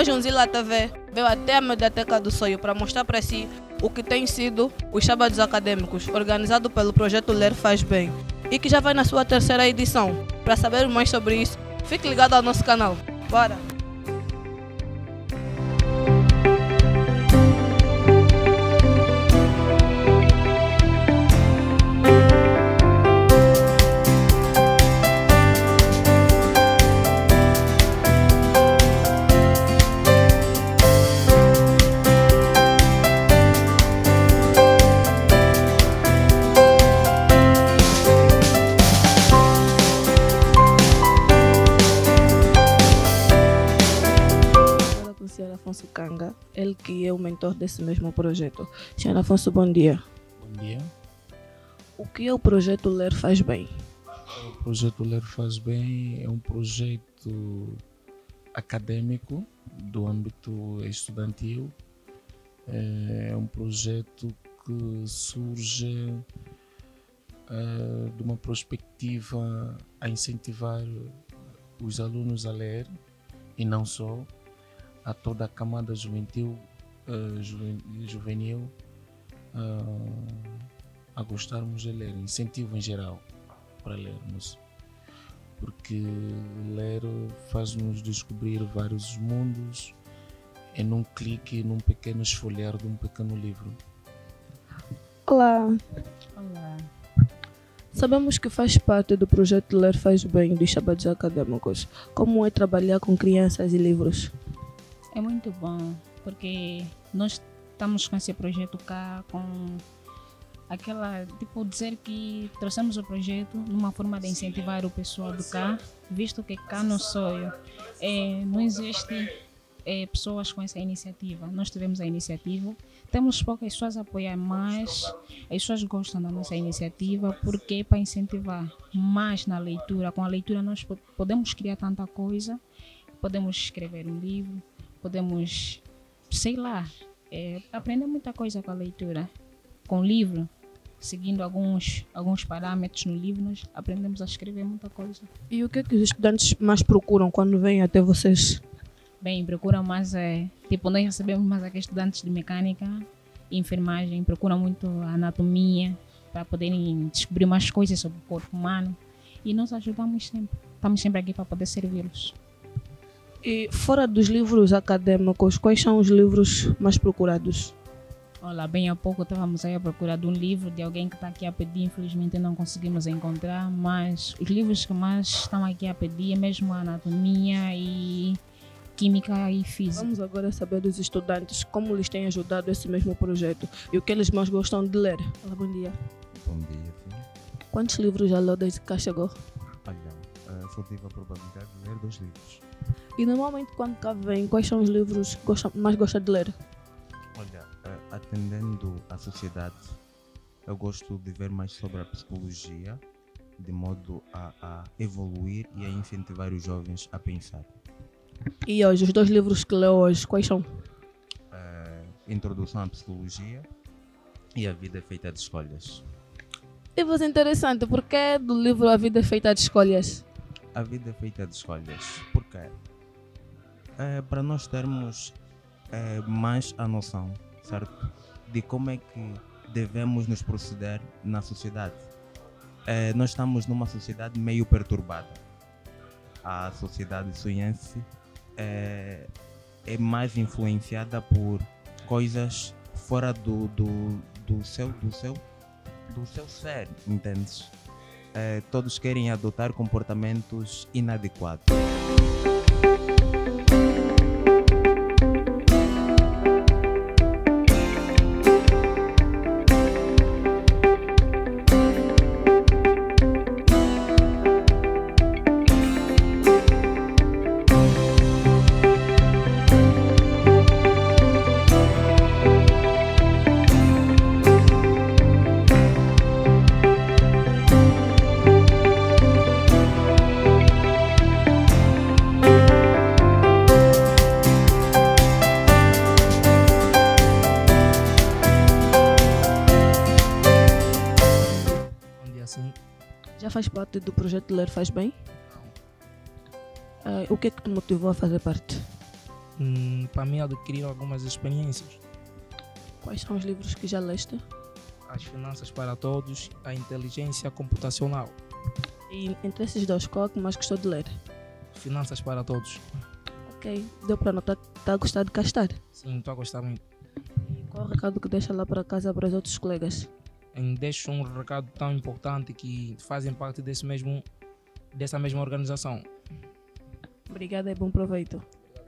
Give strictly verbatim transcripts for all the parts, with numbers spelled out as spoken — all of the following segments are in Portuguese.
Hoje o Zila T V veio até a Mediateca do Sonho para mostrar para si o que tem sido os sábados acadêmicos, organizado pelo projeto Ler Faz Bem, e que já vai na sua terceira edição. Para saber mais sobre isso, fique ligado ao nosso canal. Bora! Senhor Afonso Kanga, ele que é o mentor desse mesmo projeto. Senhor Afonso, bom dia. Bom dia. O que é o projeto Ler Faz Bem? O projeto Ler Faz Bem é um projeto acadêmico do âmbito estudantil. É um projeto que surge uh, de uma perspectiva a incentivar os alunos a ler, e não só, a toda a camada juvenil, uh, juven, juvenil uh, a gostarmos de ler, incentivo em geral para lermos, porque ler faz-nos descobrir vários mundos em um clique, num pequeno esfolhar de um pequeno livro. Olá. Olá. Sabemos que faz parte do projeto Ler Faz Bem dos sábados acadêmicos. Como é trabalhar com crianças e livros? É muito bom, porque nós estamos com esse projeto cá, com aquela, tipo, dizer que trouxemos o projeto numa forma de incentivar o pessoal do cá, visto que cá no Sonho é, não existe é, pessoas com essa iniciativa. Nós tivemos a iniciativa, temos poucas pessoas a apoiar, mas as pessoas gostam da nossa iniciativa porque é para incentivar mais na leitura. Com a leitura nós podemos criar tanta coisa, podemos escrever um livro, podemos, sei lá, é, aprender muita coisa com a leitura. Com o livro, seguindo alguns, alguns parâmetros no livro, nós aprendemos a escrever muita coisa. E o que é que os estudantes mais procuram quando vêm até vocês? Bem, procuram mais, é, tipo, nós recebemos mais aqui estudantes de mecânica e enfermagem, procuram muito a anatomia para poderem descobrir mais coisas sobre o corpo humano, e nós ajudamos sempre, estamos sempre aqui para poder servi-los. E fora dos livros acadêmicos, quais são os livros mais procurados? Olha, bem há pouco estávamos aí à procura de um livro de alguém que está aqui a pedir, infelizmente não conseguimos encontrar, mas os livros que mais estão aqui a pedir é mesmo a anatomia e química e física. Vamos agora saber dos estudantes como lhes tem ajudado esse mesmo projeto e o que eles mais gostam de ler. Olá, bom dia. Bom dia, filho. Quantos livros já leu desde que cá chegou? Olha, só tive a probabilidade de ler dois livros. E normalmente quando cá vem, quais são os livros que gosta, mais gosta de ler? Olha, atendendo à sociedade, eu gosto de ver mais sobre a psicologia, de modo a, a evoluir e a incentivar os jovens a pensar. E hoje, os dois livros que leu hoje, quais são? Uh, Introdução à Psicologia e A Vida é Feita de Escolhas. Livros interessantes, porque é do livro A Vida é Feita de Escolhas? A Vida é Feita de Escolhas, porque é, para nós termos é, mais a noção, certo, de como é que devemos nos proceder na sociedade. É, nós estamos numa sociedade meio perturbada. A sociedade sonhense é, é mais influenciada por coisas fora do, do, do, seu, do, seu, do seu ser, entendes? É, todos querem adotar comportamentos inadequados. Já faz parte do projeto Ler Faz Bem? Uh, o que é que te motivou a fazer parte? Hum, para mim, adquirir algumas experiências. Quais são os livros que já leste? As Finanças para Todos, a Inteligência Computacional. E entre esses dois, qual é que mais gostou de ler? Finanças para Todos. Ok, deu para notar que está a gostar de castar. Sim, estou a gostar muito. E qual é o recado que deixa lá para casa para os outros colegas? Em deixo um recado tão importante que fazem parte desse mesmo, dessa mesma organização. Obrigada e bom proveito.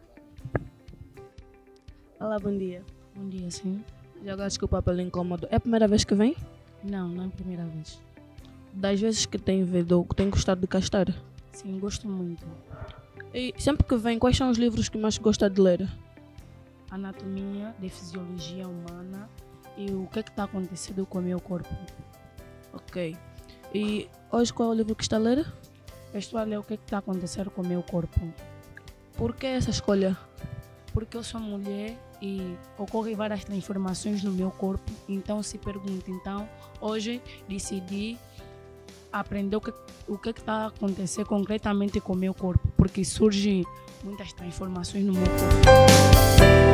Olá, bom dia. Bom dia, sim. Já agora desculpa pelo incômodo. É a primeira vez que vem? Não, não é a primeira vez. Das vezes que tem vindo, que tem gostado de castar? Sim, gosto muito. E sempre que vem, quais são os livros que mais gosta de ler? Anatomia de Fisiologia Humana e o que é que está acontecendo com o meu corpo. Ok. E hoje qual é o livro que está a ler? Eu estou a ler o que é que está acontecendo com o meu corpo. Por que essa escolha? Porque eu sou mulher e ocorrem várias transformações no meu corpo. Então se pergunta, então hoje decidi aprender o que o que está acontecendo concretamente com o meu corpo, porque surgem muitas transformações no meu corpo.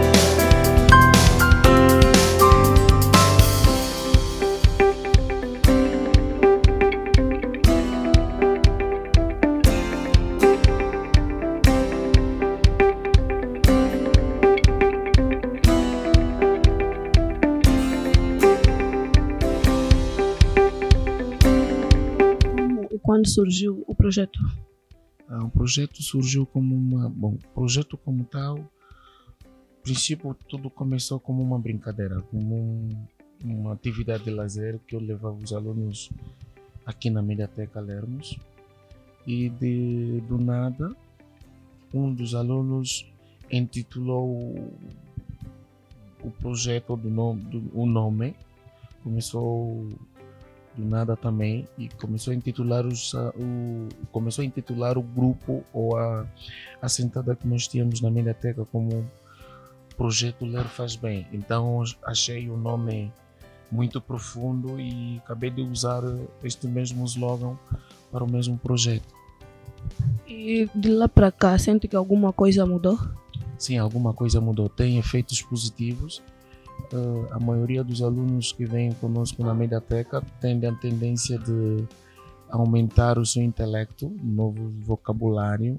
Quando surgiu o projeto? Ah, o projeto surgiu como uma... Bom, o projeto como tal, no princípio tudo começou como uma brincadeira, como um, uma atividade de lazer que eu levava os alunos aqui na Mediateca Lermos e de, do nada um dos alunos intitulou o, o projeto, do nome, do, o nome, começou do nada também e começou a intitular os, o começou a intitular o grupo ou a, a sentada que nós tínhamos na Mediateca como Projeto Ler Faz Bem. Então achei o nome muito profundo e acabei de usar este mesmo slogan para o mesmo projeto. E de lá para cá, sente que alguma coisa mudou? Sim, alguma coisa mudou. Tem efeitos positivos. Uh, a maioria dos alunos que vêm conosco na Mediateca tem a tendência de aumentar o seu intelecto, novo vocabulário.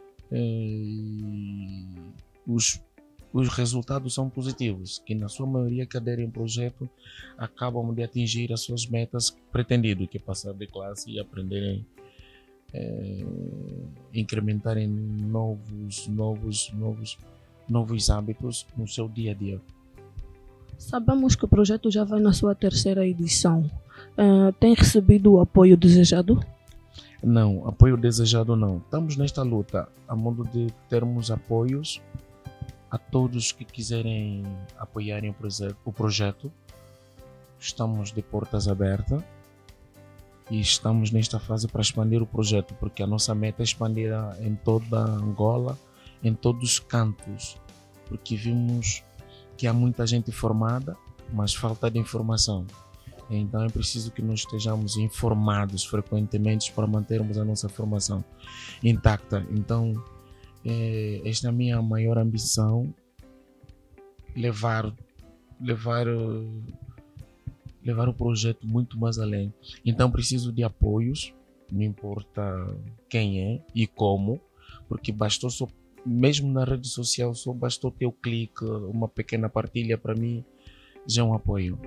E os, os resultados são positivos, que na sua maioria que aderem ao projeto acabam de atingir as suas metas pretendidas, que é passar de classe e aprenderem, é, incrementarem novos, novos, novos, novos hábitos no seu dia a dia. Sabemos que o projeto já vai na sua terceira edição. Uh, tem recebido o apoio desejado? Não, apoio desejado não. Estamos nesta luta a modo de termos apoios a todos que quiserem apoiarem o, proje o projeto. Estamos de portas abertas e estamos nesta fase para expandir o projeto, porque a nossa meta é expandir em toda a Angola, em todos os cantos, porque vimos que há muita gente formada, mas falta de informação. Então é preciso que nós estejamos informados frequentemente para mantermos a nossa formação intacta. Então, é, esta é a minha maior ambição, levar, levar, levar o projeto muito mais além. Então preciso de apoios, não importa quem é e como, porque bastou só mesmo na rede social, só bastou ter o clique, uma pequena partilha, para mim já é um apoio.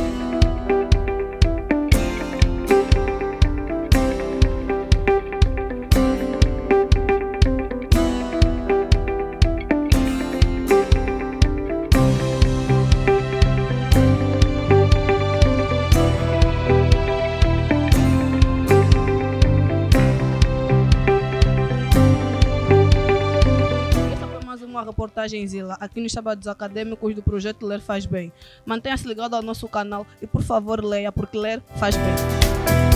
Reportagem Zila, aqui nos sábados acadêmicos do projeto Ler Faz Bem. Mantenha-se ligado ao nosso canal e por favor leia, porque ler faz bem.